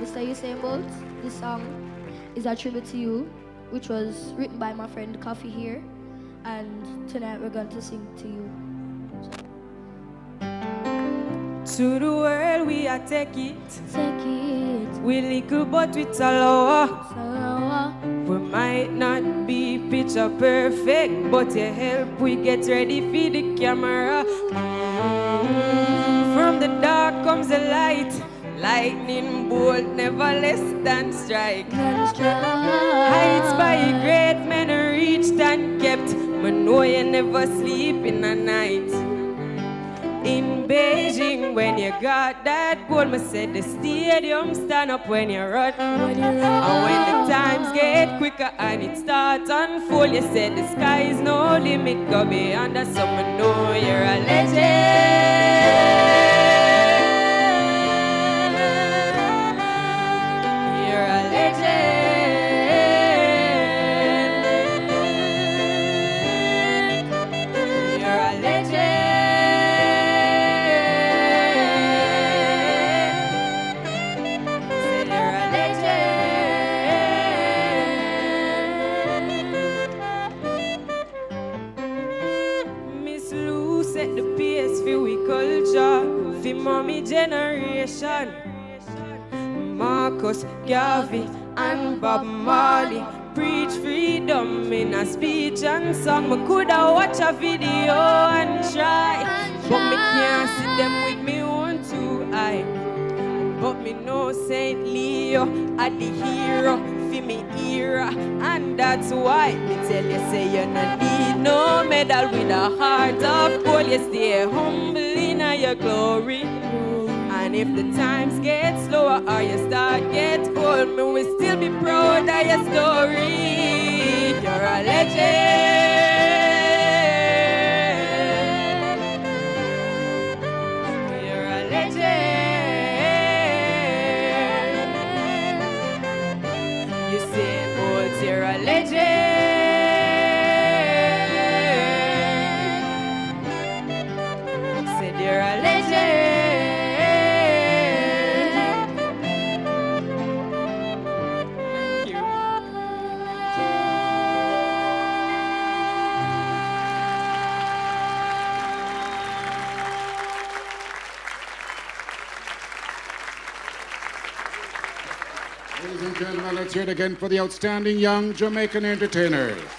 Mr. Usain Bolt. This song is a tribute to you, which was written by my friend Koffee here. And tonight we're going to sing to you. To the world we are take it. Take it. We little but we lower. So, We might not be picture perfect, but your help we get ready for the camera. From the dark comes the light. Lightning bolt never less than strike. Heights by great men reached and kept. But know you never sleep in the night. In Beijing, when you got that goal, me said the stadium stand up when you run. And when the times get quicker and it starts unfold, you said the sky is no limit, go beyond us, so me know you're a legend. You're a legend. You're a legend. Set the pace for we culture, for mommy generation. Marcus, Garvey, and Bob Marley preach freedom in a speech and song. Me coulda watch a video and try, but me can't see them with me own two eye. But me know Saint Leo are the hero for me era, and that's why me tell you say you no need no medal with a heart of gold. You stay humble in your glory, and if the times get slower or you start get old, me will still be proud of your story. You're a legend. You're a legend. Usain Bolt, you're a legend. Said you're a legend. Thank you. Ladies and gentlemen, let's hear it again for the outstanding young Jamaican entertainers.